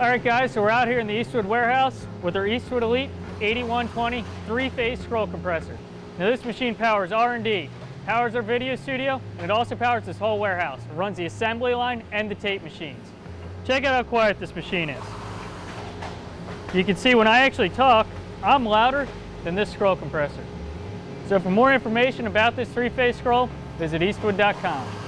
Alright guys, so we're out here in the Eastwood warehouse with our Eastwood Elite 8120 three-phase scroll compressor. Now this machine powers R&D, powers our video studio, and it also powers this whole warehouse. It runs the assembly line and the tape machines. Check out how quiet this machine is. You can see when I actually talk, I'm louder than this scroll compressor. So for more information about this three-phase scroll, visit eastwood.com.